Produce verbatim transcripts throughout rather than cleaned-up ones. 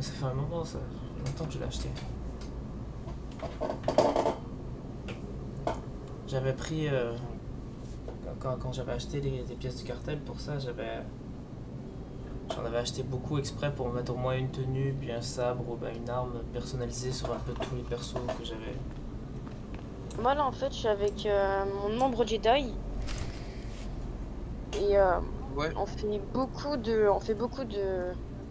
ça fait un moment, ça fait longtemps que je l'ai acheté. J'avais pris... Euh, quand quand j'avais acheté les, les pièces du cartel, pour ça, j'avais... J'en avais acheté beaucoup exprès pour mettre au moins une tenue, puis un sabre ou ben une arme personnalisée sur un peu tous les persos que j'avais. Moi là en fait je suis avec euh, mon membre Jedi et euh, Ouais. on fait beaucoup de on fait beaucoup de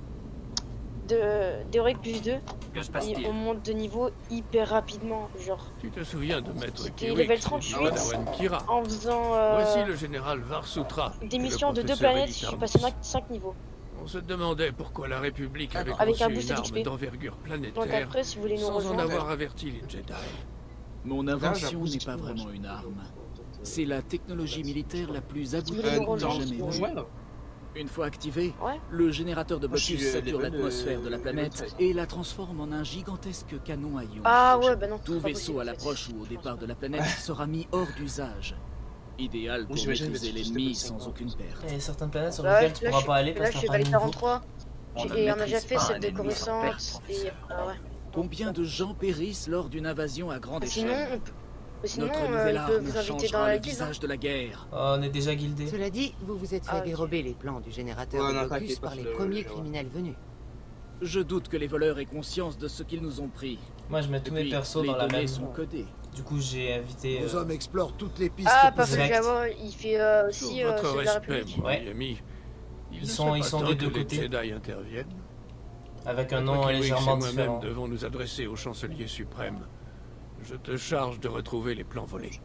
de d'Heroic plus deux Que se et passe-t-il? on monte de niveau hyper rapidement, genre Tu te souviens de Maître C'était Kirik, level du trente-huit. Padawan Kira. en faisant euh, Voici le général Varsutra. des et le missions de deux professeur planètes, je suis Elitarnus. passé cinq niveaux. On se demandait pourquoi la République avait Avec un conçu boost une d'X P. arme d'envergure Donc planétaire après si vous voulez nous sans en rejoindre, avoir averti les Jedi. Mon Là, invention j'ai n'est pas un vraiment boost une arme. C'est la technologie militaire la plus aboutie voulez nous que j'ai rejoindre, jamais Pour vue. rejoindre. Une fois activé, ouais. le générateur de Moi, je blocus suis, euh, sature level, l'atmosphère de la euh, planète level treize. et la transforme en un gigantesque canon à ions. Ah ouais bah non. Tout c'est pas vaisseau possible, à en fait. l'approche ou au départ de la planète sera mis hors d'usage. Idéal pour j'imagine maîtriser que c'était l'ennemi possible. sans aucune perte. Il y a certaines planètes sur Là, lesquelles tu là, pourras je- pas aller là parce je que suis t'as pas de level niveau. quarante-trois. On ne Et on a déjà maîtrise fait pas celle un de ennemi sans connaissance perte, et ah ouais. Combien de gens périssent lors d'une invasion à grande Sinon échelle on peut... mais sinon Notre euh, nouvelle ils peuvent arme vous inviter dans changera la le guilde. hein. visage de la guerre. Oh, on est déjà guildé. Cela dit, vous vous êtes fait Ah, ok. dérober les plans du générateur Ouais, de non, blocus t'inquiète pas, par je les le- premiers je vois. criminels venus. Je doute que les voleurs aient conscience de ce qu'ils nous ont pris. Moi je mets Et tous mes puis, persos les dans la données même. sont codées. Du coup j'ai invité. Nos euh, hommes explorent toutes les pistes Ah pas Direct. Java, il fait euh, Sur aussi euh, votre ceux de la respect, République. mon Ouais. ami, il Ils ne sont- serait ils pas sont temps des que deux les côtés. Jedi interviennent. avec un Maître nom Kirik légèrement et moi-même différent. devons nous adresser au chancelier suprême. Je te charge de retrouver les plans volés.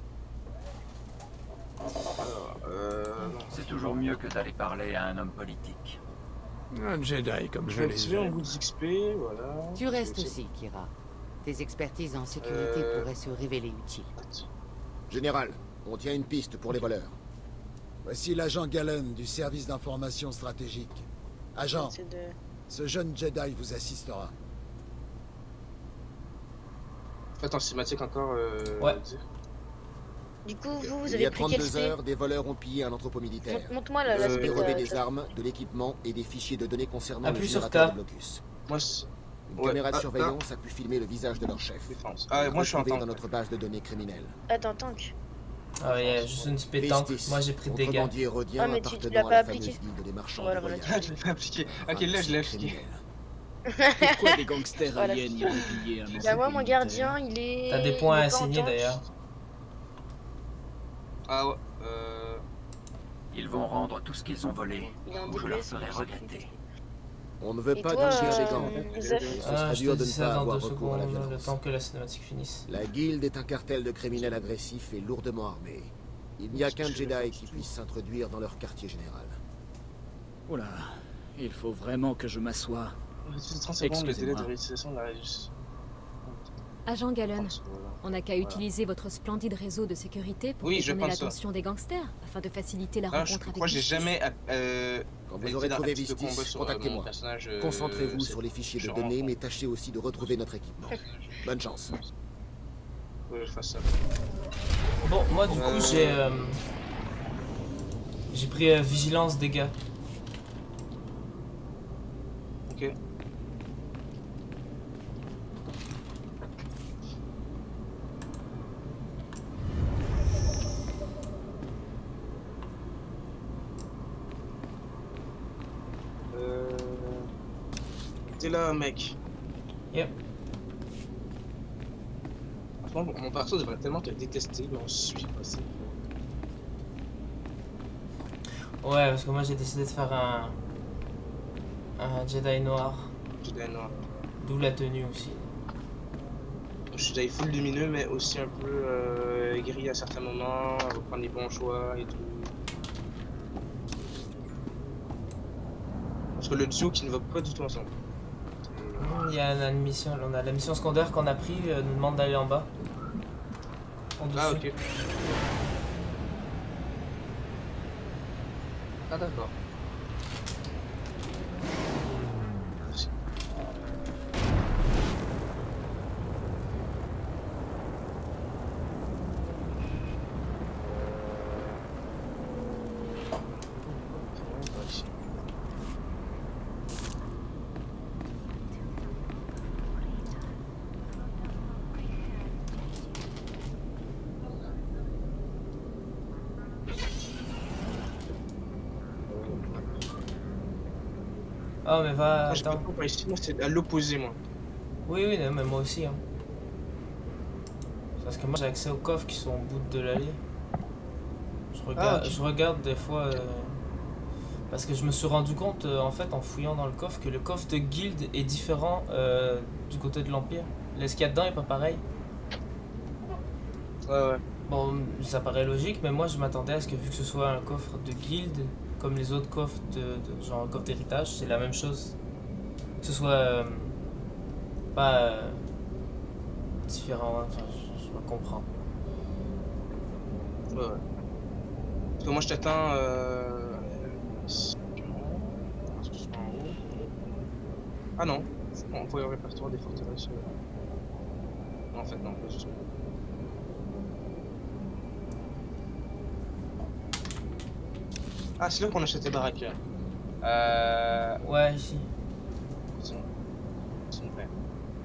Euh... C'est toujours mieux que d'aller parler à un homme politique. Un Jedi comme Je je vais les activer un aime. goût d'X P, voilà. Tu restes Je vais aussi, Kira. Tes expertises en sécurité Euh. pourraient se révéler utiles. Général, on tient une piste pour les voleurs. Voici l'agent Gallen du service d'information stratégique. Agent, C'est de... ce jeune Jedi vous assistera. Faites en cinématique encore. Euh... Ouais. Du coup vous, vous Il y avez a pris quel trente-deux spé? heures, des voleurs ont pillé un entrepôt militaire. Montre- Montre-moi la- Euh, l'aspect Dérobé de... des armes, de l'équipement et des fichiers de données concernant le Appuie sur générateur K. de blocus. Moi, c'est... Une Ouais, caméra de ah, surveillance a pu filmer le visage de leur chef. défense. Ah, moi je suis en Retrouvé tank. dans notre base de données criminelle. Attends, tank. Ah il y a juste une spé tank. Pistis, Moi j'ai pris des dégâts. contrebandier hérodien Ah, mais tu- tu appartenant l'as à pas la appliqué. fameuse guilde des marchands Voilà, de voilà. voyage. Je l'ai pas appliqué. Enfin, Ok, là je l'ai c'est appliqué. criminel. Pourquoi des gangsters Voilà. aliens iraient piller un Bah entrepôt moi mon militaire gardien il est... T'as des il points est à pas en assigner tank. d'ailleurs. Ah ouais. Euh... Ils vont rendre tout ce qu'ils ont volé, Il est en ou je leur D P S, ferai il est regretter. On ne veut Et pas toi, d'empire des euh, gangs. Joseph Ce Ah, serait je dur te de dis ne ça pas dans avoir deux recours à la secondes, le violence. temps que la cinématique finisse. La guilde est un cartel de criminels agressifs et lourdement armés. Il n'y a qu'un Jedi qui puisse s'introduire dans leur quartier général. Oula, il faut vraiment que je m'assoie. C'est trente secondes le délai de Excusez-moi. réutilisation de la réus. Agent Gallen, Voilà. on n'a qu'à Voilà. utiliser votre splendide réseau de sécurité pour Oui, je détourner pense ça. l'attention des gangsters, afin de faciliter la Ah, je rencontre crois que avec j'ai Justice. jamais. Euh, Quand été vous aurez dans trouvé un petit combat Vistis, sur, euh, mon contactez-moi. personnage, euh, Concentrez-vous c'est- sur les fichiers de je données, rentre. mais tâchez aussi de retrouver notre équipement. Bonne chance. Ouais, je fasse ça. Bon, moi du coup Euh. j'ai euh, j'ai pris euh, vigilance dégâts. Ok. Euh... T'es là, mec. Yep. Franchement, mon perso devrait tellement te détester, mais on se suit pas. c'est- Ouais, parce que moi j'ai décidé de faire un un Jedi noir, Je suis Jedi noir. d'où la tenue aussi. Je suis Jedi full lumineux, mais aussi un peu euh, gris à certains moments, à prendre les bons choix et tout. Parce que le duo qui ne va pas du tout ensemble. Il y a une mission, on a la mission secondaire qu'on a pris, euh, nous demande d'aller en bas. En dessous. Ah ok. Ah d'accord. Merci. Ah, mais va, Moi, je peux attends. pas par ici, moi c'est à l'opposé, moi. Oui, oui, non, mais moi aussi. Hein. Parce que moi j'ai accès aux coffres qui sont au bout de l'allée. Je regarde, Ah, ok. je regarde des fois. Euh, parce que je me suis rendu compte, euh, en fait, en fouillant dans le coffre, que le coffre de guilde est différent euh, du côté de l'Empire. Ce qu'il y a dedans est pas pareil. Ouais, ouais. Bon, ça paraît logique, mais moi je m'attendais à ce que, vu que ce soit un coffre de guilde, comme les autres coffres de, de genre un coffre d'héritage, c'est la même chose. Que ce soit euh, pas euh, différent, enfin, je, je comprends. Ouais, ouais. Parce que moi je t'attends. Euh... Est-ce que c'est en haut? Ah non, on voit le répertoire des forteresses. euh. Non, en fait, non, pas du tout. Ah, c'est là qu'on achète les baraques là. Euh. Ouais, ici. C'est bon. C'est une paire.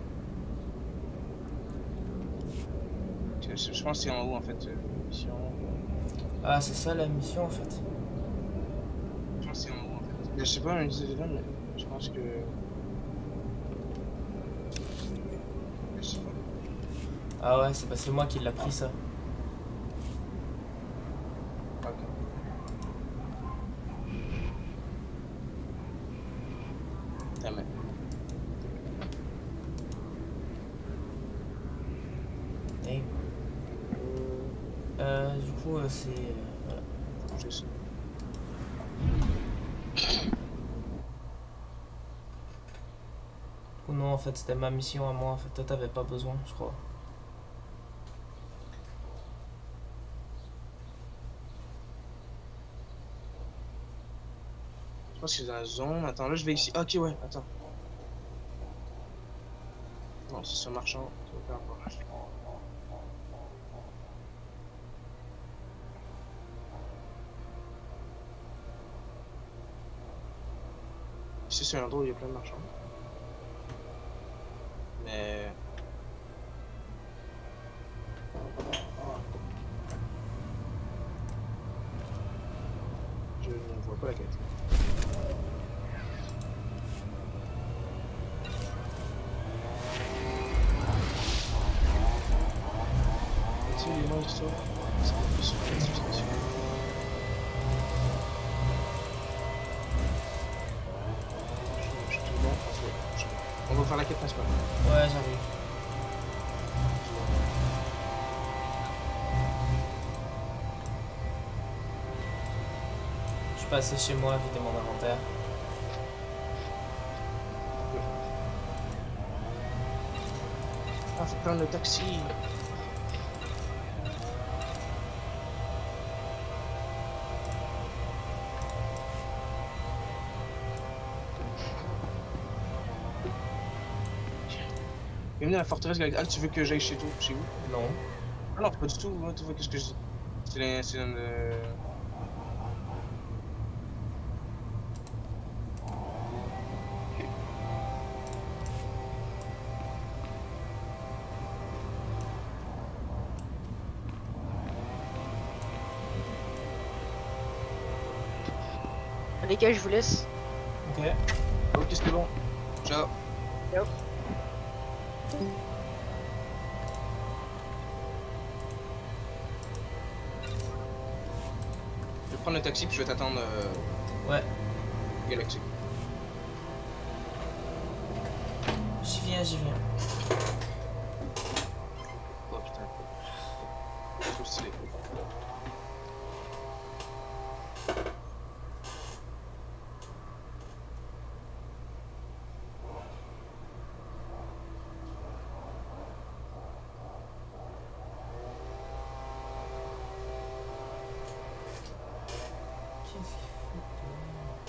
Je, je pense que c'est en haut en fait. Euh, mission. Ah, c'est ça la mission en fait. Je pense que c'est en haut en fait. Mais je sais pas, mais je pense que. Je sais pas. Ah ouais, c'est parce que moi qui l'a pris ça. Ok. Ah, mais. Et... Euh, du coup, euh, c'est... Euh, voilà. Je sais. Ou non, en fait, c'était ma mission à moi. En fait, toi, t'avais pas besoin, je crois. Je pense que c'est dans la zone. Attends, là je vais ici. Ah, ok, ouais, attends. Non, c'est ce marchand. Ça va faire encore. Ici, c'est un endroit où il y a plein de marchands. Mais. Je ne vois pas la quête. Tu sais, les monstres, c'est un peu sur la situation. Je te montre, parce que je- on va faire la quête principale. Ouais, j'arrive. Je suis passé chez moi, vider mon inventaire. Ah, faut prendre le taxi. Bienvenue à la forteresse Galactique. Ah, tu veux que j'aille chez toi, chez vous? Non. Ah non, pas du tout. Hein, tu vois qu'est-ce que je dis? C'est les... c'est une... Euh... Les gars, je vous laisse. Ok. Ok, c'est bon. Ciao. Ciao. Je vais prendre le taxi puis je vais t'attendre. Euh... Ouais. Galactique. J'y viens, j'y viens. Oh putain. C'est trop stylé. Qu'est-ce qu'il faut que...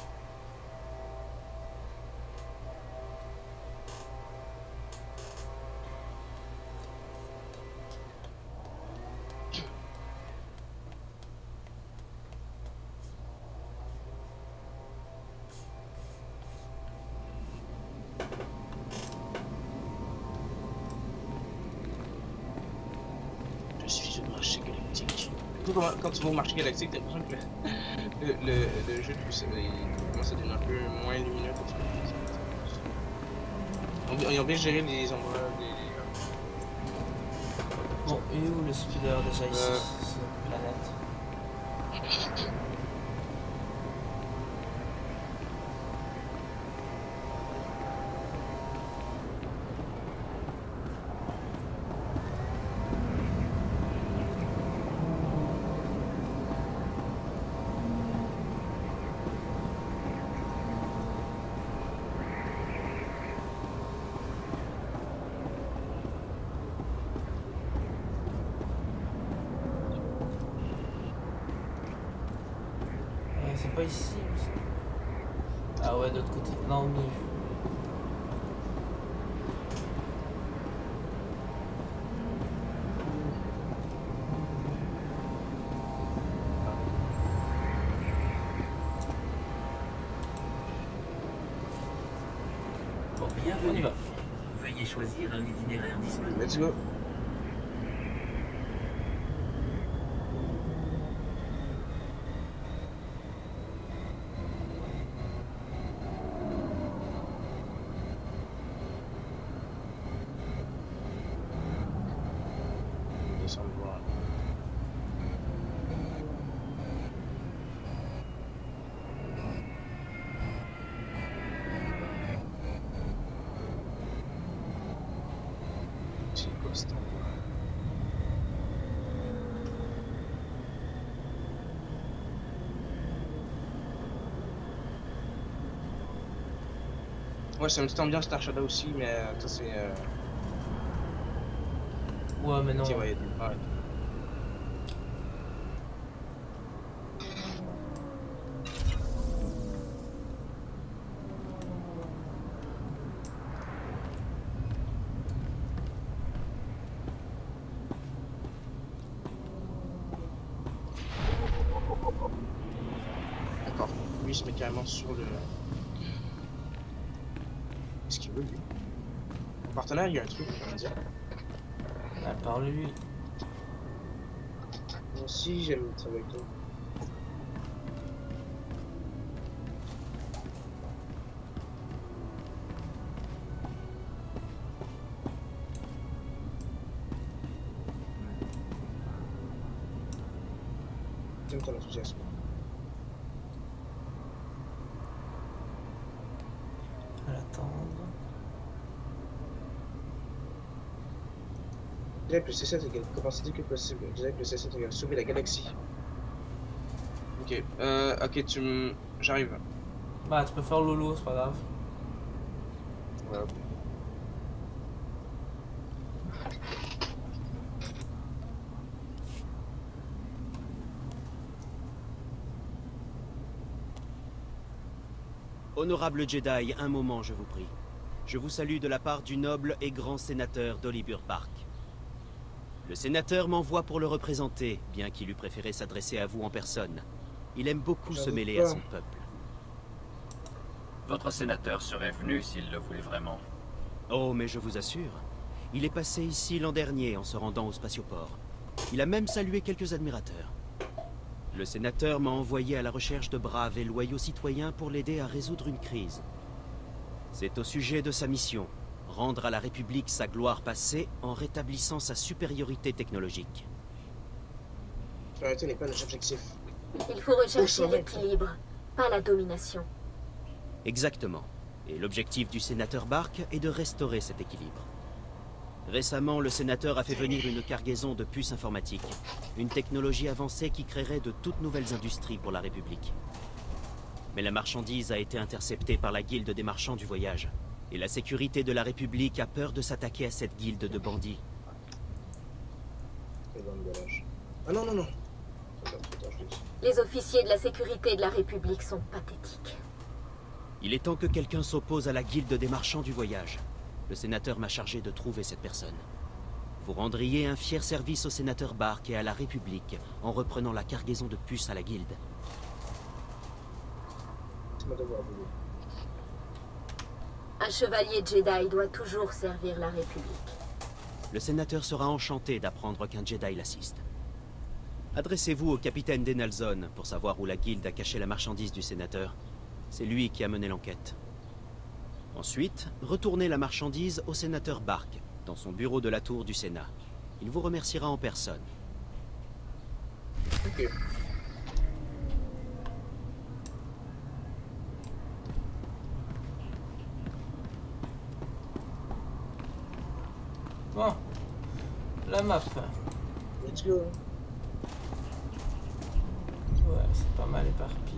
Je suis au marché galactique. Du coup, quand tu vas au marché galactique, t'as l'impression que le, le, le, le jeu il commence à devenir un peu moins lumineux que tu peux. ont, ils ont bien géré les endroits. Les... Bon, et où le speeder déjà ici, Euh. sur notre planète? C'est pas ici. Ah ouais, de l'autre côté. Non, au milieu. Bon, On y bienvenue. va. Veuillez choisir un itinéraire disponible. Let's go. Descendre voir. C'est quoi cet endroit? Ouais, c'est une petite ambiance Star Shadow aussi, mais euh, ça c'est. Euh... Ouais, mais non. Ok, ouais, il y a des barres et tout. D'accord. Lui, il se met carrément sur le. Qu'est-ce qu'il veut, lui? Mon partenaire, il y a un truc, on va dire. Ah, par lui. Moi aussi, j'aime travailler avec toi. J'aime ton enthousiasme. À l'attendre. Jedi plus C sept égale capacité que possible. Jedi plus C sept égale sauver la galaxie. Ok, euh, ok, tu me. J'arrive. Bah, tu peux faire Lolo, c'est pas grave. Ouais, ok. Honorable Jedi, un moment, je vous prie. Je vous salue de la part du noble et grand sénateur d'Olibur Park. Le sénateur m'envoie pour le représenter, bien qu'il eût préféré s'adresser à vous en personne. Il aime beaucoup se mêler à son peuple. Votre sénateur serait venu s'il le voulait vraiment. Oh, mais je vous assure, il est passé ici l'an dernier en se rendant au spatioport. Il a même salué quelques admirateurs. Le sénateur m'a envoyé à la recherche de braves et loyaux citoyens pour l'aider à résoudre une crise. C'est au sujet de sa mission, rendre à la République sa gloire passée en rétablissant sa supériorité technologique. La supériorité n'est pas notre objectif. Il faut rechercher l'équilibre, pas la domination. Exactement. Et l'objectif du sénateur Bark est de restaurer cet équilibre. Récemment, le sénateur a fait venir une cargaison de puces informatiques, une technologie avancée qui créerait de toutes nouvelles industries pour la République. Mais la marchandise a été interceptée par la guilde des marchands du voyage, et la sécurité de la République a peur de s'attaquer à cette guilde de bandits. Ah non, non, non. Les officiers de la sécurité de la République sont pathétiques. Il est temps que quelqu'un s'oppose à la guilde des marchands du voyage. Le sénateur m'a chargé de trouver cette personne. Vous rendriez un fier service au sénateur Bark et à la République en reprenant la cargaison de puces à la guilde. Un chevalier Jedi doit toujours servir la République. Le sénateur sera enchanté d'apprendre qu'un Jedi l'assiste. Adressez-vous au capitaine Denalzon pour savoir où la guilde a caché la marchandise du sénateur. C'est lui qui a mené l'enquête. Ensuite, retournez la marchandise au sénateur Bark, dans son bureau de la tour du Sénat. Il vous remerciera en personne. Ok. Bon, la map. Let's go. Ouais, c'est pas mal éparpillé.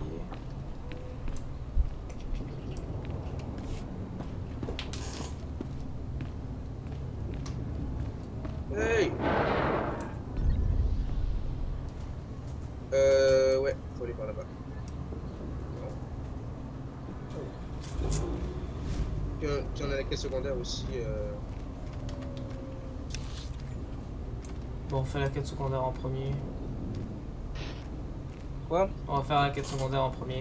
Hey. Euh, ouais, faut aller par là-bas. Puis on, puis on a la quête secondaire aussi. Euh... Bon, on fait la quête secondaire en premier. Quoi? On va faire la quête secondaire en premier.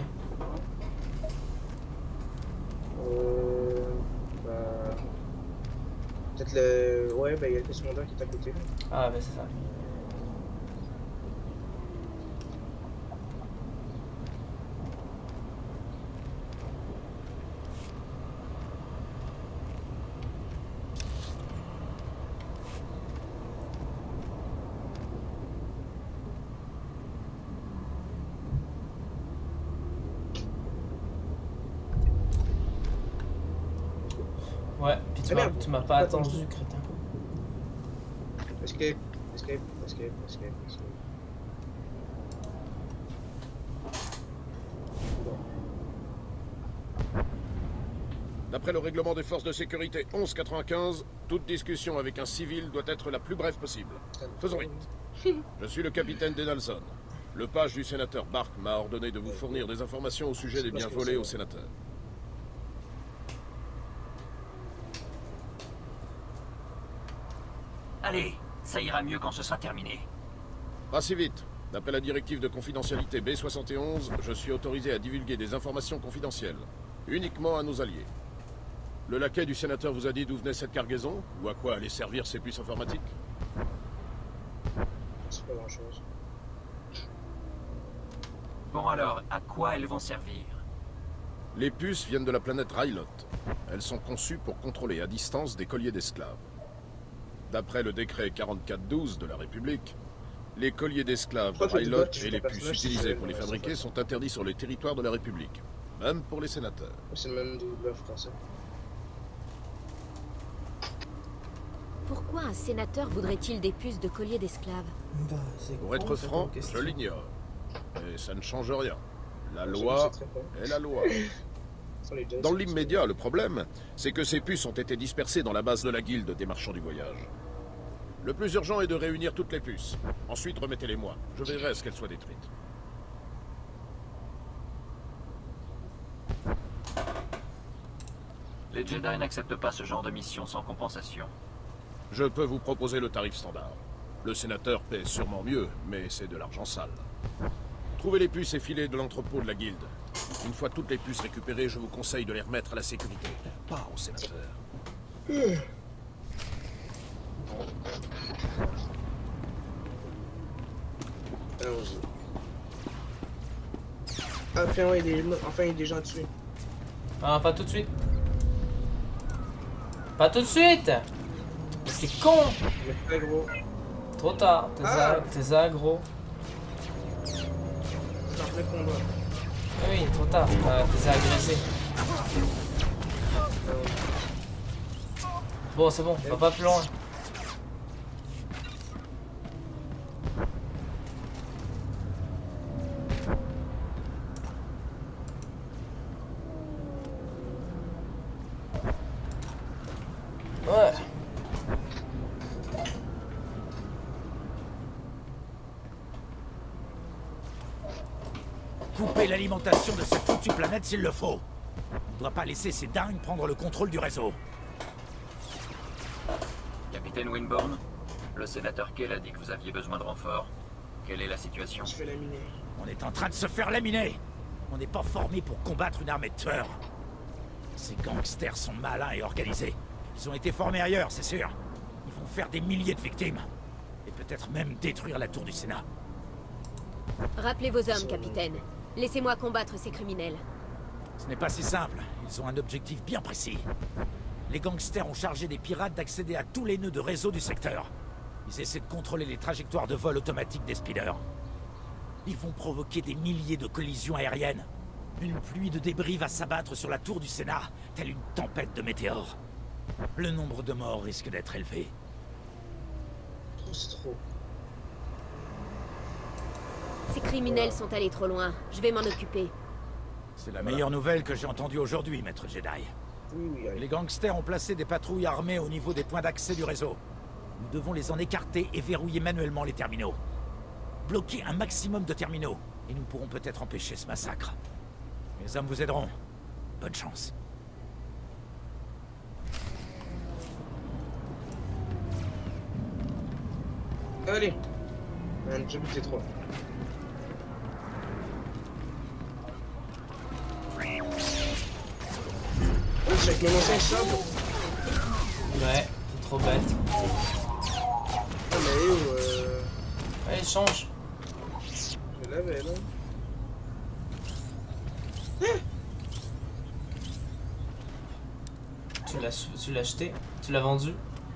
Euh... Bah... Peut-être le... Ouais, bah il y a la quête secondaire qui est à côté. Ah, bah c'est ça. Ouais, puis tu m'as tu m'as pas attendu, crétin. Escape, escape, escape, escape, escape. D'après le règlement des forces de sécurité onze quatre-vingt-quinze, toute discussion avec un civil doit être la plus brève possible. Faisons vite. Je suis le capitaine Denalson. Le page du sénateur Bark m'a ordonné de vous fournir des informations au sujet des biens volés au sénateur. Allez, ça ira mieux quand ce sera terminé. Pas si vite. D'après la directive de confidentialité B soixante et onze, je suis autorisé à divulguer des informations confidentielles, uniquement à nos alliés. Le laquais du sénateur vous a dit d'où venait cette cargaison, ou à quoi allaient servir ces puces informatiques? C'est pas grand-chose. Bon alors, à quoi elles vont servir? Les puces viennent de la planète Rylot. Elles sont conçues pour contrôler à distance des colliers d'esclaves. D'après le décret quarante-quatre douze de la République, les colliers d'esclaves de Rylot et les puces utilisées pour les fabriquer sont interdits sur les territoires de la République, même pour les sénateurs. C'est le même doubleur français. Pourquoi un sénateur voudrait-il des puces de collier d'esclaves? Bah, Pour être franc, je l'ignore. Mais ça ne change rien. La loi est la loi. Dans l'immédiat, le problème, c'est que ces puces ont été dispersées dans la base de la guilde des marchands du voyage. Le plus urgent est de réunir toutes les puces. Ensuite, remettez-les-moi. Je verrai à ce qu'elles soient détruites. Les Jedi n'acceptent pas ce genre de mission sans compensation. Je peux vous proposer le tarif standard. Le sénateur paie sûrement mieux, mais c'est de l'argent sale. Trouvez les puces et filez de l'entrepôt de la guilde. Une fois toutes les puces récupérées, je vous conseille de les remettre à la sécurité, pas au sénateur. Allons-y. Enfin, ouais, il est... enfin, il y a des gens à tuer. Ah, pas tout de suite. Pas tout de suite. C'est con. Mais gros. Trop tard, t'es Ah. ag- aggro. C'est un vrai combat. Oui, trop tard, euh, t'es agressé. Bon, c'est bon, va pas plus loin. Ouais. Couper l'alimentation de cette foutue planète s'il le faut. On ne doit pas laisser ces dingues prendre le contrôle du réseau. Capitaine Winborn, le sénateur Kell a dit que vous aviez besoin de renfort. Quelle est la situation? Je fais laminer. On est en train de se faire laminer. On n'est pas formé pour combattre une armée de tueurs. Ces gangsters sont malins et organisés. Ils ont été formés ailleurs, c'est sûr. Ils vont faire des milliers de victimes. Et peut-être même détruire la tour du Sénat. Rappelez vos hommes, capitaine. Laissez-moi combattre ces criminels. Ce n'est pas si simple. Ils ont un objectif bien précis. Les gangsters ont chargé des pirates d'accéder à tous les nœuds de réseau du secteur. Ils essaient de contrôler les trajectoires de vol automatiques des speeders. Ils vont provoquer des milliers de collisions aériennes. Une pluie de débris va s'abattre sur la tour du Sénat, telle une tempête de météores. Le nombre de morts risque d'être élevé. C'est trop. Ces criminels sont allés trop loin. Je vais m'en occuper. C'est la meilleure nouvelle que j'ai entendue aujourd'hui, maître Jedi. Oui, oui, oui. Les gangsters ont placé des patrouilles armées au niveau des points d'accès du réseau. Nous devons les en écarter et verrouiller manuellement les terminaux. Bloquer un maximum de terminaux, et nous pourrons peut-être empêcher ce massacre. Mes hommes vous aideront. Bonne chance. Allez. Un job T trois. Ouais, c'est avec mon ancien sable. Ouais, t'es trop bête. Ah mais où euh... Allez, change. Je l'avais là. Tu l'as tu l'as acheté? Tu l'as vendu?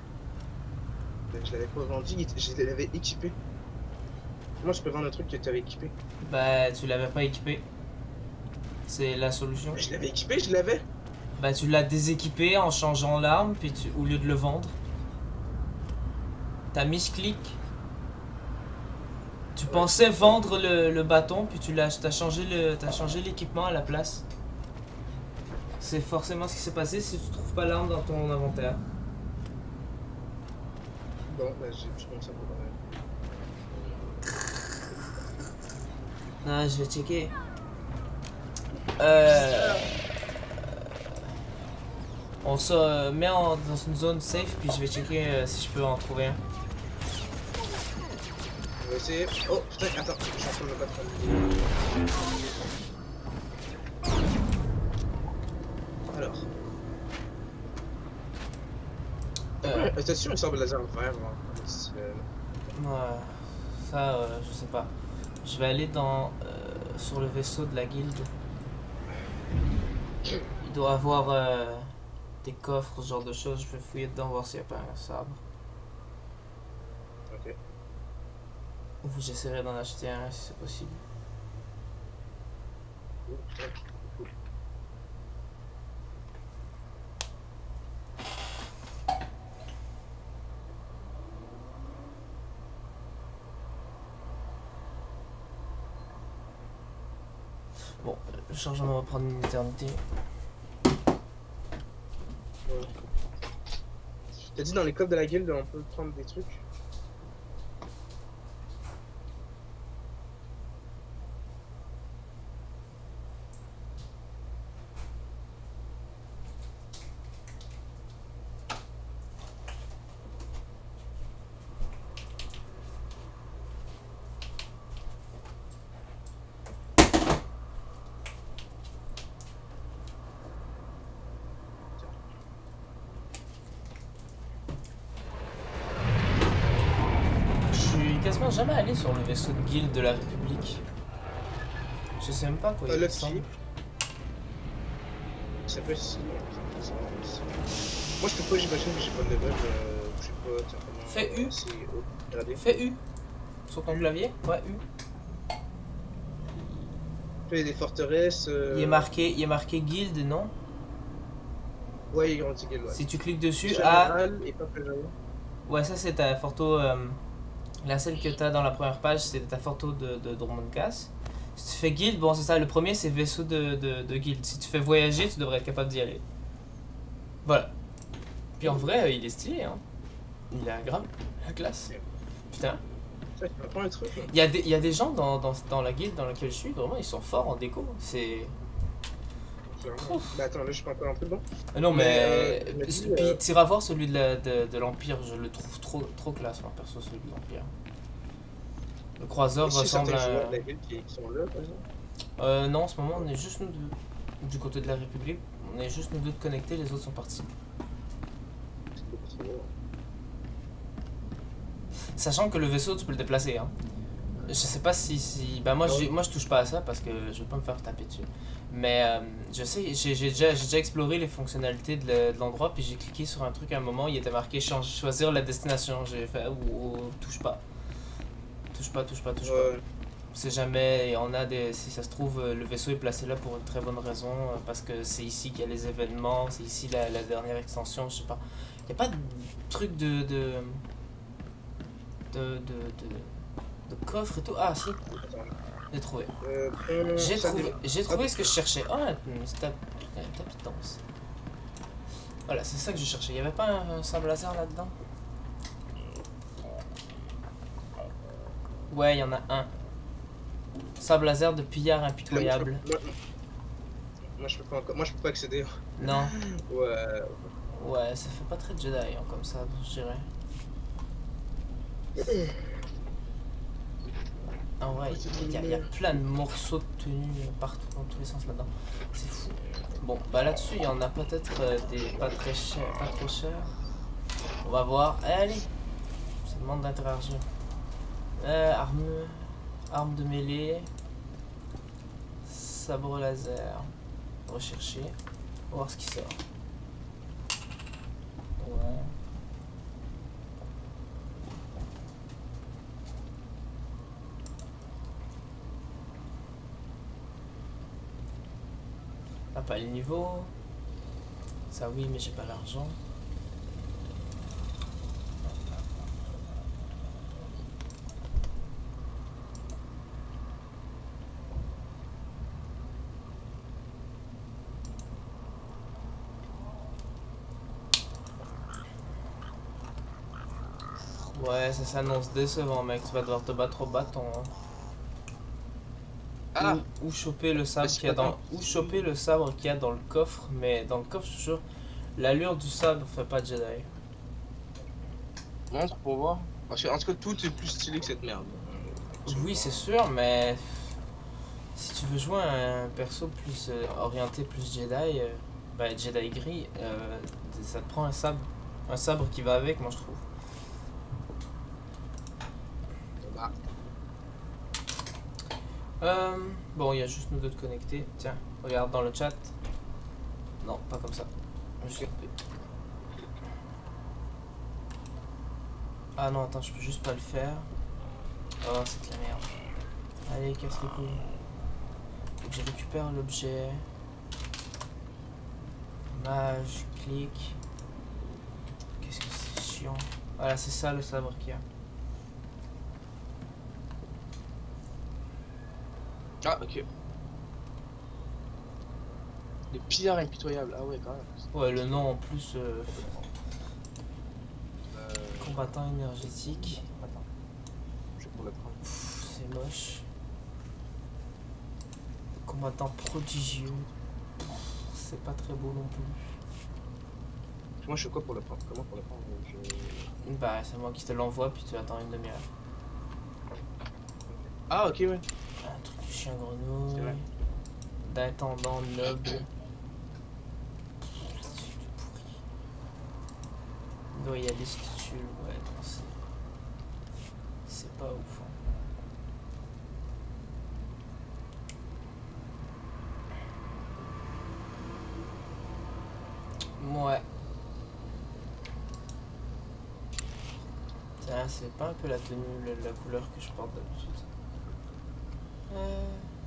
Je l'avais pas vendu, je l'avais équipé. Comment je peux vendre un truc que tu avais équipé? Bah tu l'avais pas équipé. C'est la solution. Je l'avais équipé, je l'avais. Bah tu l'as déséquipé en changeant l'arme, puis tu, au lieu de le vendre. T'as mis clic. Tu ouais, pensais vendre le, le bâton, puis tu l'as t'as changé le t'as changé l'équipement à la place. C'est forcément ce qui s'est passé si tu trouves pas l'arme dans ton inventaire. Bon, bah je pense à Non, je vais checker. Euh... On se met en, dans une zone safe, puis je vais checker euh, si je peux en trouver un. On va essayer. Oh putain, attends, je suis en train de me battre. Alors. Euh... La station, il semble laser vert. Hein. Ouais, ça, euh, je sais pas. Je vais aller dans euh, sur le vaisseau de la guilde. Il doit avoir euh, des coffres, ce genre de choses. Je vais fouiller dedans, voir s'il n'y a pas un sabre. Ok. Ou j'essaierai d'en acheter un si c'est possible. Bon, le chargement va prendre une éternité. Ouais. T'as dit dans les coffres de la guilde on peut prendre des trucs? Jamais allé sur le vaisseau de guilde de la République. Je sais même pas quoi euh, il ressemble. Ça peut être... Moi je peux pas, j'imagine que j'ai pas de level, euh, je sais pas, tiens, comment... Fais U. Regardez. Fais U. Sur ton clavier. Ouais, U. Il y a des forteresses... Euh... Il est marqué, il est marqué guilde, non? Ouais, il est marqué guilde, ouais. Si tu cliques dessus, A... A... et pas plus ouais, ça c'est ta photo... Euh... La celle que tu as dans la première page, c'est ta photo de, de Dromund Kaas. Si tu fais guild, bon c'est ça, le premier c'est vaisseau de, de, de guild. Si tu fais voyager, tu devrais être capable d'y aller. Voilà. Puis en vrai, il est stylé, hein. Il a grave la classe. Putain. Il y a des, il y a des gens dans, dans, dans la guilde dans laquelle je suis, vraiment ils sont forts en déco. C'est... Bah attends, là je suis pas encore un peu dedans. Non mais, mais euh, puis euh... t'iras voir celui de la, de, de l'Empire, je le trouve trop, trop classe moi perso, celui de l'Empire. Le croiseur ressemble à... De la guilde qui sont là, par exemple euh, non, en ce moment on est juste nous deux. Du côté de la République, on est juste nous deux de connectés, les autres sont partis. Sachant que le vaisseau tu peux le déplacer, hein. Je sais pas si... si... Bah moi, moi je touche pas à ça parce que je veux pas me faire taper dessus. Mais euh, je sais, j'ai déjà, déjà exploré les fonctionnalités de l'endroit, puis j'ai cliqué sur un truc à un moment, il était marqué change, choisir la destination. J'ai fait ou oh, oh, touche pas. Touche pas, touche pas, touche ouais. pas. C'est jamais, on a des, si ça se trouve, le vaisseau est placé là pour une très bonne raison, parce que c'est ici qu'il y a les événements, c'est ici la, la dernière extension, je sais pas. Il n'y a pas de truc de de, de, de, de, de coffre et tout. Ah si, j'ai trouvé. Euh, j'ai trouvé, j'ai trouvé ce que je cherchais. Oh, c'est tapis de danse. Voilà, c'est ça que je cherchais. Il n'y avait pas un, un sable laser là-dedans? Ouais, il y en a un. Sable laser de pillard impitoyable. Moi, moi, je peux pas, moi je peux pas accéder. Non. Ouais. Ouais, ça fait pas très Jedi hein, comme ça, je dirais. Ah ouais, il y, y, y a plein de morceaux de tenue partout, dans tous les sens là-dedans. C'est fou. Bon, bah là-dessus, il y en a peut-être euh, des pas très chers, pas trop chers. On va voir. Allez, ça demande d'interagir. Euh, arme, arme de mêlée, sabre laser. Rechercher. On va voir ce qui sort. Ouais. Ah, pas le niveau. Ça oui, mais j'ai pas l'argent. Ouais, ça s'annonce décevant, mec. Tu vas devoir te battre au bâton. Hein. Ah. Ou, ou choper le sabre qu'il y a dans, ou choper le sabre qu'il y a dans le coffre, mais dans le coffre, je te jure, l'allure du sabre fait pas Jedi. Montre pour voir. Parce que en tout cas, tout est plus stylé que cette merde. Oui, c'est sûr, mais si tu veux jouer un perso plus euh, orienté plus Jedi, euh, bah Jedi gris, euh, ça te prend un sabre, un sabre qui va avec, moi je trouve. Euh, bon, il y a juste nous deux de connectés. Tiens, regarde dans le chat. Non, pas comme ça. Juste... Ah non, attends, je peux juste pas le faire. Oh, c'est de la merde. Allez, casse les couilles. Faut que je récupère l'objet. Mage, clic. Qu'est-ce que c'est chiant. Voilà, c'est ça le sabre qu'il y a. Ah, ok. Les pillards impitoyables, ah ouais, quand même. Ouais, le nom en plus. Euh... Euh... Combattant énergétique. Attends. Je vais pour le prendre. C'est moche. Combattant prodigieux. C'est pas très beau non plus. Moi, je suis quoi pour le prendre? Comment pour le prendre? Je... Bah, c'est moi qui te l'envoie, puis tu attends une demi-heure. Ah, ok, ouais. Un truc de chien grenouille, d'intendant noble. Non, il y a des statues, ouais, c'est pas ouf. Hein. Ouais. Tiens, c'est pas un peu la tenue, la, la couleur que je porte d'habitude. Euh...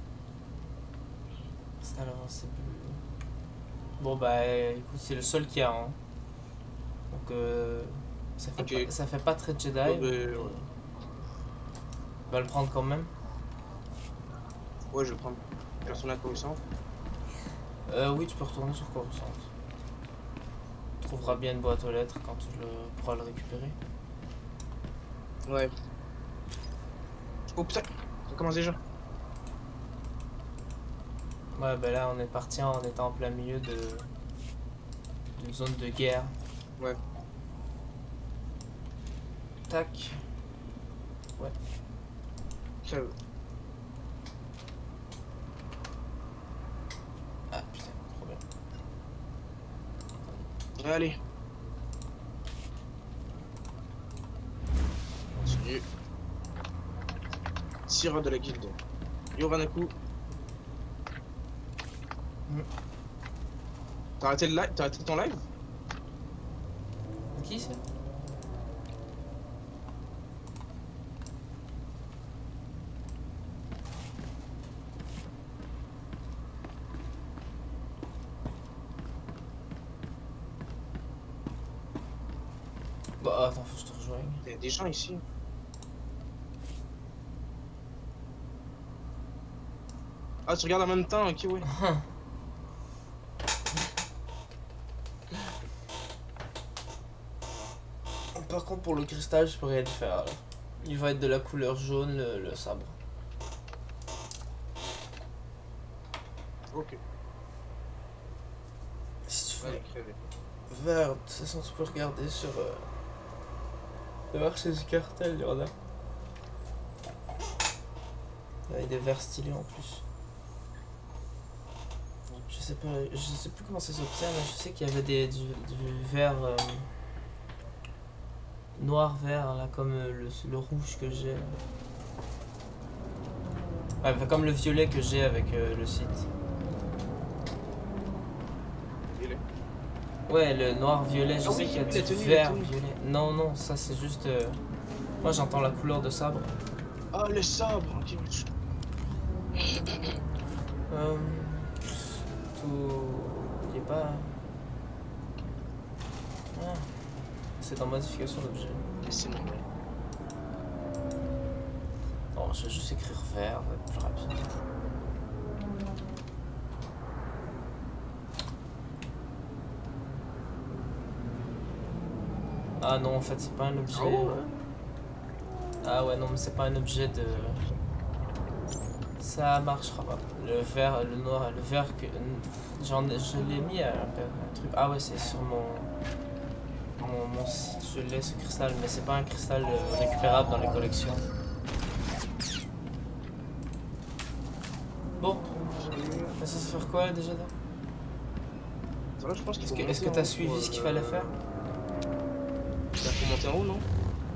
C'est alors c'est plus. Bon bah écoute, c'est le seul qu'il y a. Hein. Donc euh, ça fait okay. pas, ça fait pas très Jedi. Ouais, mais... Ouais. On va le prendre quand même. Ouais, je vais prendre. Tu peux retourner à Coruscant? Euh oui, tu peux retourner sur Coruscant. Tu trouveras bien une boîte aux lettres quand tu le pourras le récupérer. Ouais. Oh putain, ça commence déjà. Ouais, bah là on est parti en étant en plein milieu de d'une zone de guerre. Ouais. Tac. Ouais. Ça... Ah putain, trop bien. Allez. Continue. Syrah de la guilde. Yoranaku. Mmh. T'as arrêté, le live, t'as arrêté ton live? Qui c'est? Bah attends, faut que je te rejoigne. Il y a des gens ici. Ah, tu regardes en même temps, ok, ouais. Par contre, pour le cristal, je peux rien faire. Là. Il va être de la couleur jaune, le, le sabre. Ok. Si tu ouais, fais vert, de toute façon, tu peux regarder sur euh, le marché du cartel, il y en a. Il y a des verts stylés en plus. Je sais pas, je sais plus comment ça s'obtient, mais je sais qu'il y avait des, du, du vert euh, noir-vert, là, comme le, le rouge que j'ai. Ouais, enfin, comme le violet que j'ai avec euh, le site. Violet. Ouais, le noir-violet, je ah sais oui, qu'il y a oui, du tenue, vert-violet. Non, non, ça c'est juste... Euh... Moi j'entends la couleur de sabre. Ah, le sabre, ok. Euh... Tout... Il est pas... Ah. C'est dans modification d'objet. C'est bon, ouais. Non, je vais juste écrire vert, ça va être plus rapide. Ah non, en fait, c'est pas un objet. Oh. Ah ouais, non, mais c'est pas un objet de... Ça marchera pas. Le vert, le noir, le vert que... J'en ai... Je l'ai mis à un truc... Ah ouais, c'est sur mon... Mon, mon site, je l'ai ce cristal, mais c'est pas un cristal euh, récupérable dans les collections. Bon. Ça se faire quoi déjà là? Est-ce que est-ce que t'as suivi ce qu'il fallait faire? Il faut monter en haut, non?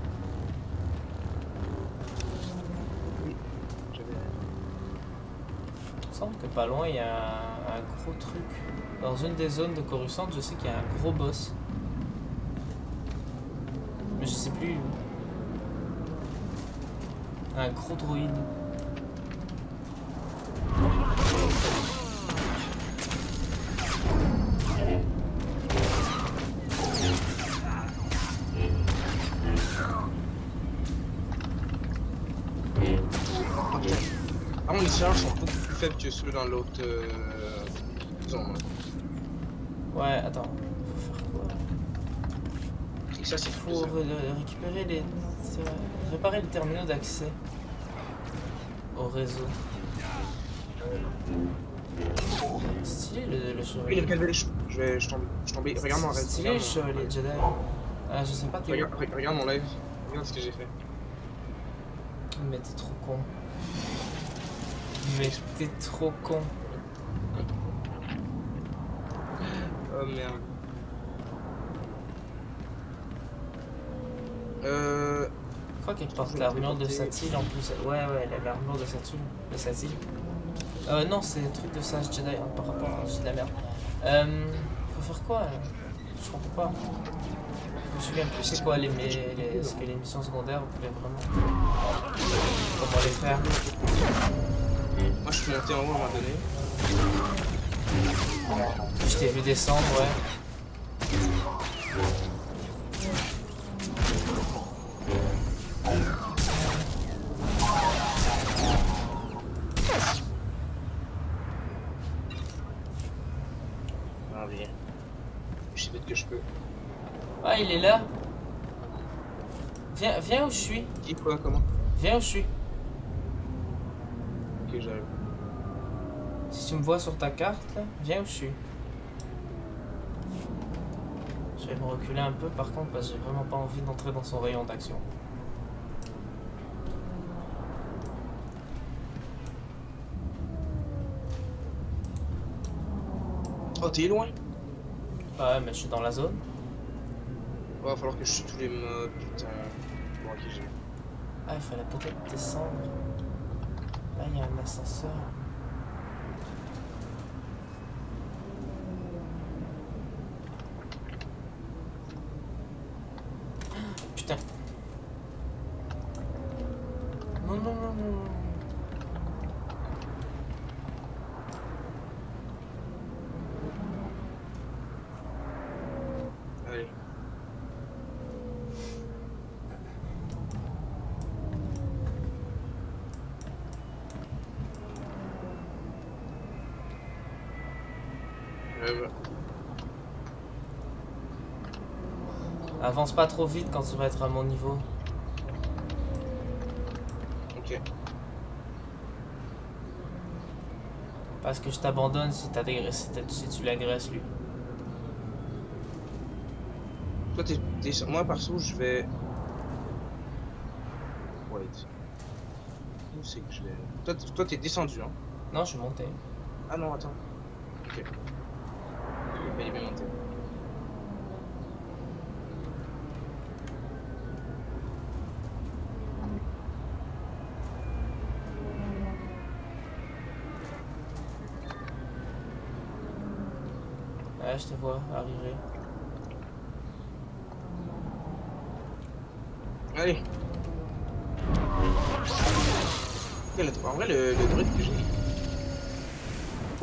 Oui, j'avais... Il me semble que pas loin, il y a un, un gros truc. Dans une des zones de Coruscant, je sais qu'il y a un gros boss. Mais je sais plus où. Un gros droïde. Ah, mon charges sont beaucoup plus faibles que ceux dans l'autre euh, zone. Ouais, attends. Faut faire quoi? Et ça, c'est faut ré récupérer les... réparer les terminaux d'accès au réseau. Stylé le, le chevalier. Oui, il a calvé les cheveux. Je vais je tombe, je tombais. Regarde mon live. Stylé le chevalier Jedi. Ah, je sais pas. Regarde, regarde mon live. Regarde ce que j'ai fait. Mais t'es trop con. Mais t'es trop con. Oh merde. Euh... Je crois qu'elle porte l'armure de Satine en plus. Ouais, ouais, elle a l'armure de Satine. De Satine. Euh, non, c'est le truc de Sage Jedi hein, par rapport à j'ai de la merde. Euh. Faut faire quoi là? Je comprends pas. Je me souviens plus c'est quoi les, les, ce que les missions secondaires vous pouvez vraiment. Comment les faire? Moi je suis monté en haut à un moment donné. Je t'ai vu descendre, ouais. Ah bien. Je sais peut-être que je peux. Ah il est là. Viens, viens où je suis. Qui quoi comment? Viens où je suis. Ok j'arrive. Si tu me vois sur ta carte là, viens où je suis. Je vais me reculer un peu par contre parce que j'ai vraiment pas envie d'entrer dans son rayon d'action. Oh t'es loin? Ouais mais je suis dans la zone. Ouais, va falloir que je tue tous les mobs, putain. Bon, ok, j'ai. Ah, il fallait peut-être descendre. Là, il y a un ascenseur. Putain. Non, non, non, non, non. Allez. Euh, Avance pas trop vite quand tu vas être à mon niveau. Ok. Parce que je t'abandonne si, si, si tu l'agresses lui. Toi t'es sur moi perso je vais. Wait. Où c'est que je vais. Toi toi t'es descendu hein. Non je suis monté. Ah non attends. Ok. Il est bien monté. Ouais, je te vois arriver. Allez. En vrai, le, le druide que j'ai. Bon.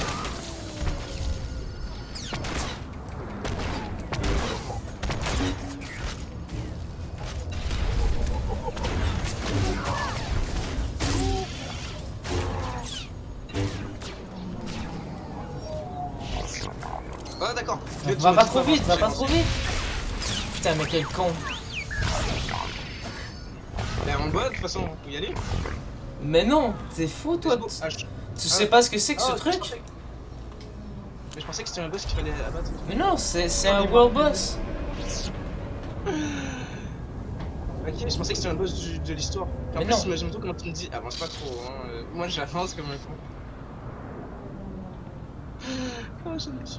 Ah d'accord. Va pas trop vite, va pas trop vite. Putain mais quel con. Mais on doit de toute façon, faut y aller. Mais non, t'es fou toi. Tu, ah, je... tu ah, sais pas ce que c'est que ah, ce truc pensais... Mais je pensais que c'était un boss qu'il fallait abattre. Mais non, c'est un world boss. Ok, je pensais que c'était un boss du, de l'histoire. En mais plus, non. j'aime tout comment tu me dis, avance pas trop. Hein. Euh, moi j'avance comme un con. Oh, j'en ai dessus.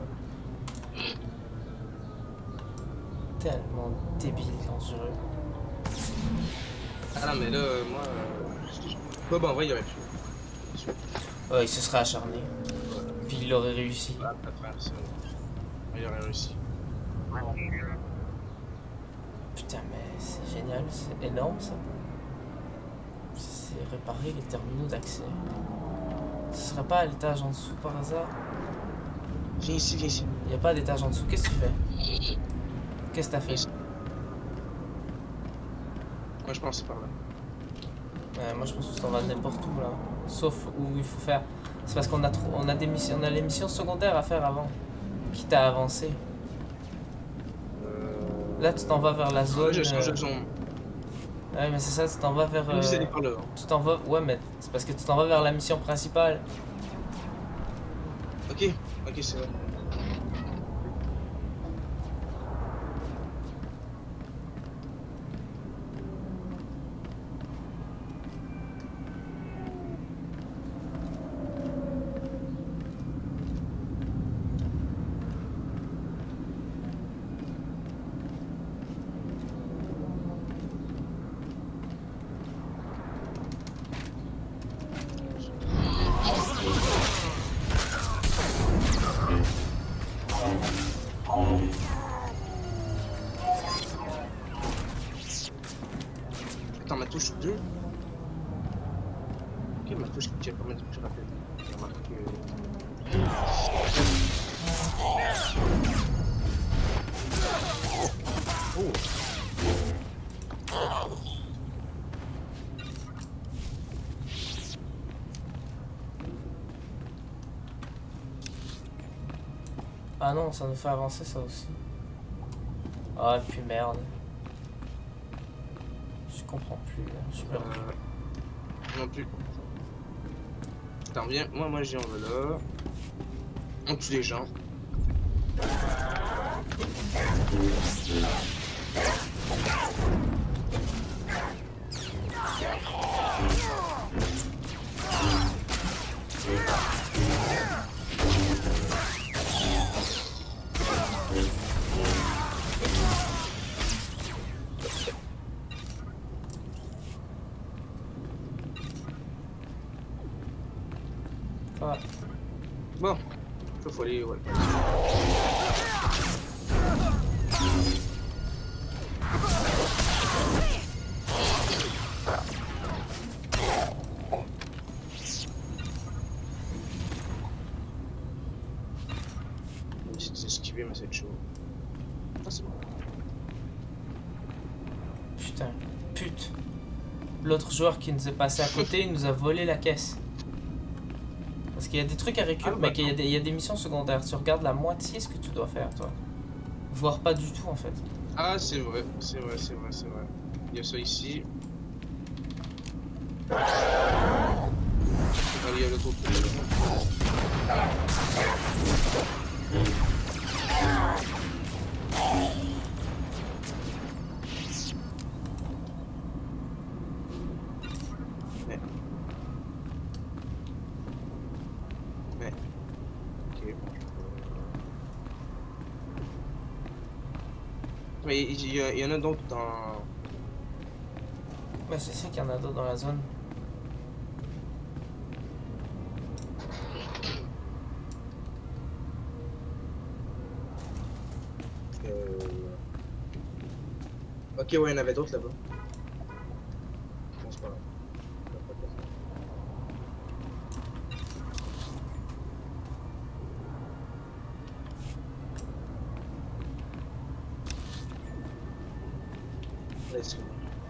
Tellement débile quand je veux. Ah non mais là, euh, moi... Euh, bon bah en vrai il y aurait pu. Ouais, il se serait acharné. Puis il aurait réussi. Ah, après, ça... Il aurait réussi. Putain mais c'est génial, c'est énorme ça. C'est réparer les terminaux d'accès. Ce serait pas à l'étage en dessous par hasard? Viens ici, viens ici. Il n'y a pas d'étage en dessous, qu'est-ce que tu fais? Qu'est-ce que t'as fait? Moi je pense par là. Ouais, moi je pense que ça va n'importe où là. Sauf où il faut faire. C'est parce qu'on a trop, on a des missions, on a les missions secondaires à faire avant. Quitte à avancer. Euh... Là tu t'en vas vers la zone. Ouais, j'ai changé de euh... zone. Ouais mais c'est ça, tu t'en vas vers. Euh... Vous allez par là. Hein. Tu t'en vas. Ouais mais c'est parce que tu t'en vas vers la mission principale. Ok, ok c'est vrai. Attends, ma touche deux. Ok, ma touche qui a combien de touches rapides? J'ai remarqué. Oh! Ah non, ça nous fait avancer ça aussi. Ah, puis merde. Je comprends plus, là. Je suis perdu. Euh... Non plus. Attends, viens. Moi, moi, j'y en veux là. On tue les gens. Ouais. Bon, il faut aller, ouais. Ah, c'est bon. Putain, pute. L'autre joueur qui nous est passé à côté, il nous a volé la caisse. Parce qu'il y a des trucs à récupérer, ah, bah, mais qu'il y a, des, il y a des missions secondaires. Tu regardes la moitié ce que tu dois faire, toi. Voire pas du tout, en fait. Ah, c'est vrai, c'est vrai, c'est vrai, c'est vrai. Il y a ça ici. Allez, il y a le truc. Mais. Mais. Ok, bon. Mais il y, il y en a d'autres dans... Ouais, c'est sûr qu'il y en a d'autres dans la zone. Euh... Ok, ouais, il y en avait d'autres là-bas. Je pense pas. Let's go.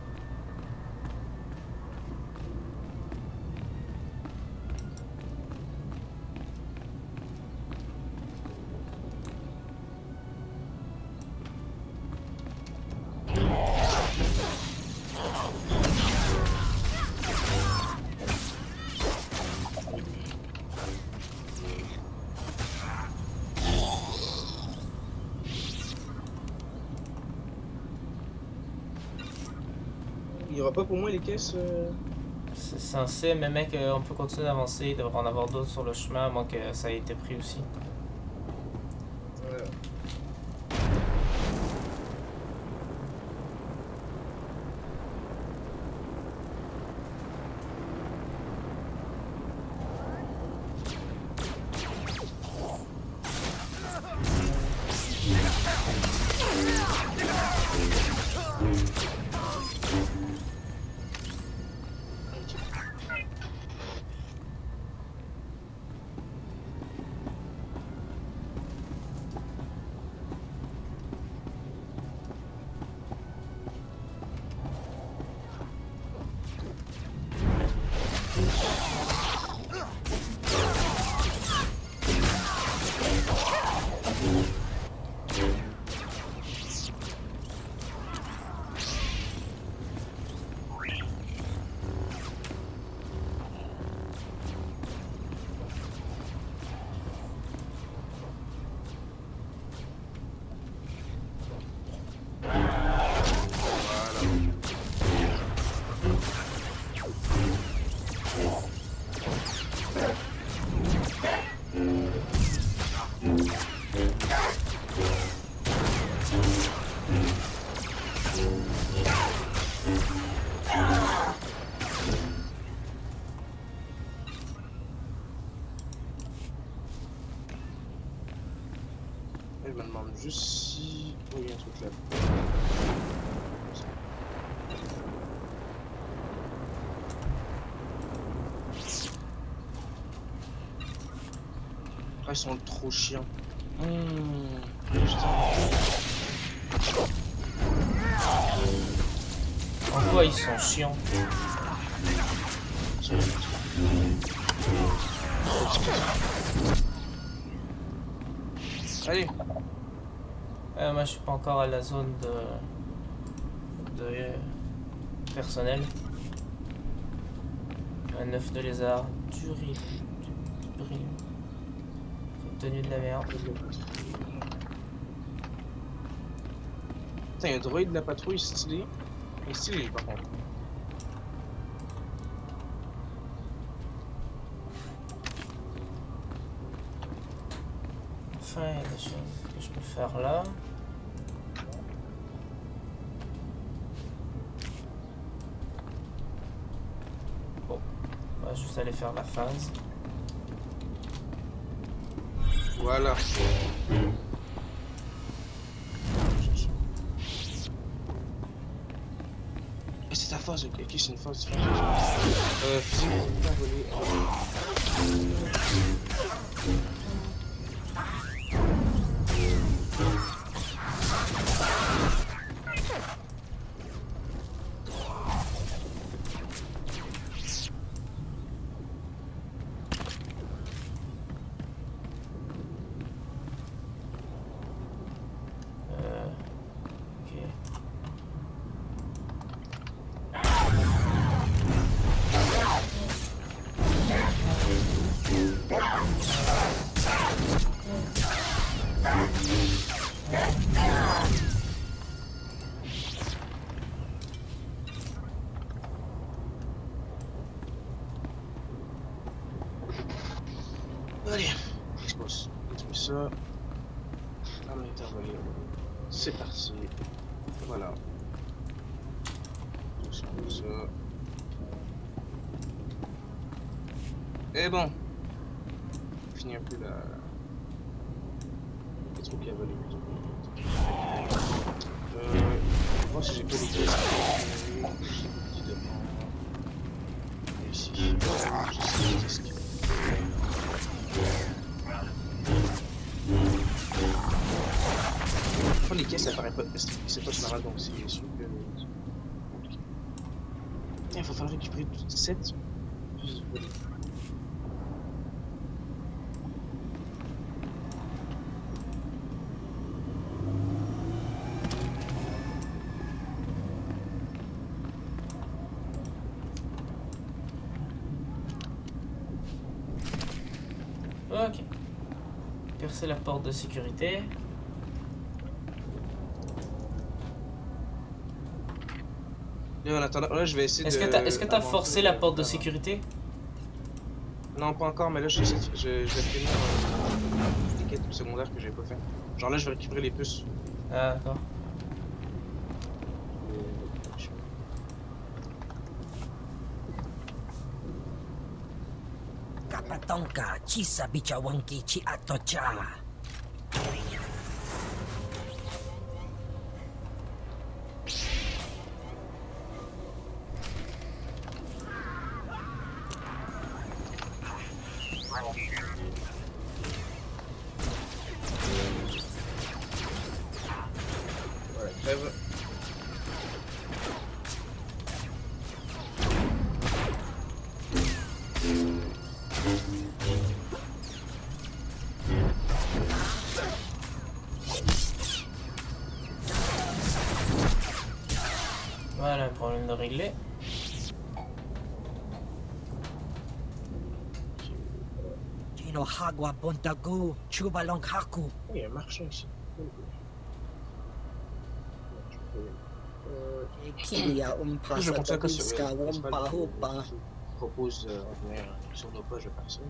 Il y aura pas pour moi les caisses euh... C'est censé, mais mec, on peut continuer d'avancer, il devrait en avoir d'autres sur le chemin, à moins que ça ait été pris aussi. Ouais. Je me demande juste si... Oh, il y a un truc là. Ah, ils sont trop chiants. Mmh. En quoi ils sont chiants? Allez. Euh, moi je suis pas encore à la zone de, de euh, personnel. Un œuf de lézard, du riz, du bris, tenue de la merde. Putain, il y a un droïde de la patrouille stylé. Il est stylé par contre. Enfin, il y a des choses que je peux faire là. Bon, on va juste aller faire la phase. Voilà. Et c'est ta phase, ok, okay, c'est une phase. Euh, physique, pas voler. ça. Arme intervalle. C'est parti. Voilà. Tout ça, tout ça. Et bon. On finit un peu la... les trucs qui avalent plutôt. Euh... Je vais voir si j'ai pas des pièces. Ici. Je sais pas. Les caisses, ça paraît pas. C'est pas normal, donc c'est sûr que. Il va falloir récupérer toutes sept. Ok. Percer la porte de sécurité. Là, en attendant, là, je vais essayer est-ce de... Que t'as, est-ce que t'as forcé la porte de sécurité? Non, pas encore, mais là, je, je, je vais finir euh, les quêtes secondaires que j'avais pas fait. Genre là, je vais récupérer les puces. Ah, d'accord. Kapatonka, chisa bichawanki chi atocha. Voilà, problème de régler. Chino Hagwa Bontago, Chubalong Haku. Il y a un marchand ici. Kilia Umpa Je compte que sur Sababuska Wompa Hopa. Propose de revenir sur nos pages de personnes.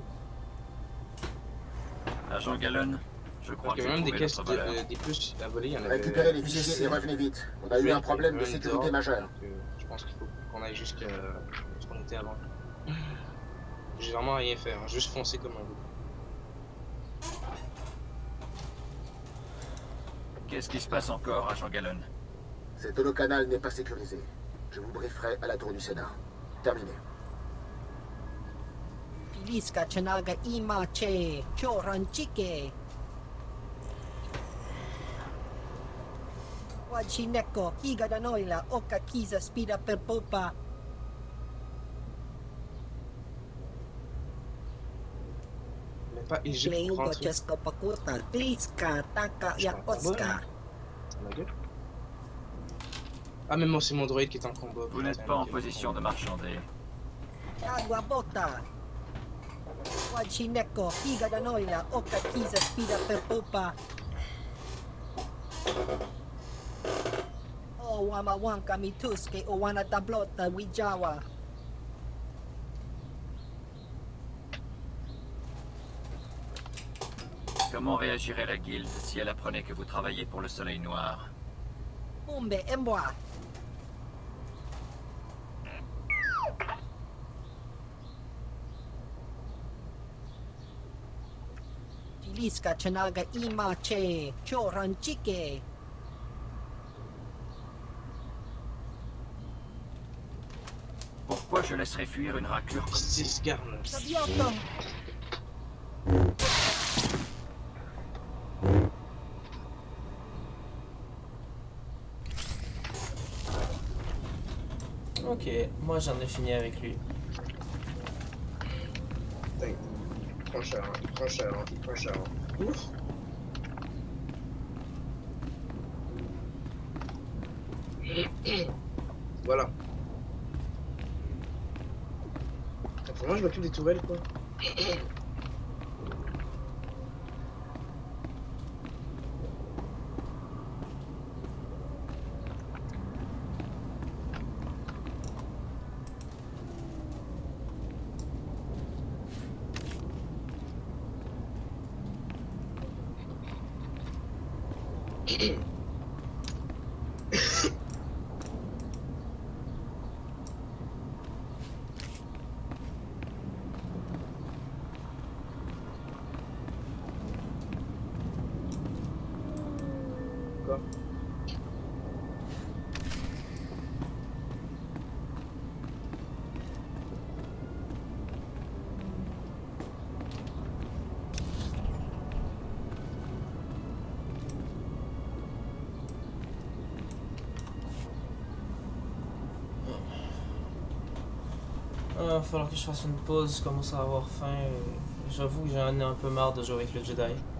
Agent Gallon, je crois qu'il y que a même des j'ai caisses, trouvé notre valeur. des, des puces à voler, il y en avait... Récupérez les fichiers et revenez vite. On a eu un problème de sécurité majeur. Donc, euh, je pense qu'il faut qu'on aille jusqu'à ce qu'on était avant. J'ai vraiment rien fait, hein, juste foncé comme un loup. Qu'est-ce qui se passe encore, Agent Gallon? Cet holocanal n'est pas sécurisé. Je vous brieferai à la tour du Sénat. Terminé. Piliska Chanaga Imache, Choranchike. Wachineko, Higa Danoila, Oka Kiza Spida per Popa. Pas éligible pour rentrer. Ah, mais moi c'est mon droïde qui est en combat. Vous n'êtes pas en position de marchander. Wachineko, Higa Danoila, Oka Kiza Spida per Popa. O Wamawanka Mituske, O Wana Tablota, Wijawa. Comment réagirait la guilde si elle apprenait que vous travaillez pour le Soleil Noir? Umbe Emboa. Tiliska Chanaga Imache, Choranchike. Pourquoi je laisserais fuir une raclure comme six gardes? Ok, moi j'en ai fini avec lui. Il prend cher, hein. il prend cher, hein. il prend cher. Hein. Ouf. Voilà. Pour moi je vois plus des tourelles quoi. Il va falloir que je fasse une pause, je commence à avoir faim. J'avoue que j'en ai un peu marre de jouer avec le Jedi.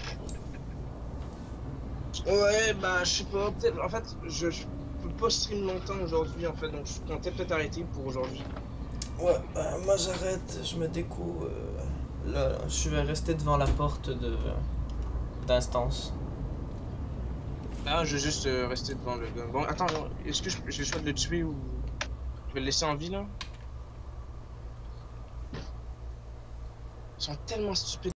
Ouais, bah je sais pas, peut-être. En fait, je, je peux pas stream longtemps aujourd'hui en fait, donc je comptais peut-être arrêter pour aujourd'hui. Ouais, bah moi j'arrête, je me découvre. Euh, là, je vais rester devant la porte de d'instance. Ah, je vais juste euh, rester devant le gars. Bon, attends, est-ce que je, je vais choisir de le tuer ou. Je vais le laisser en vie là? Ils sont tellement stupides.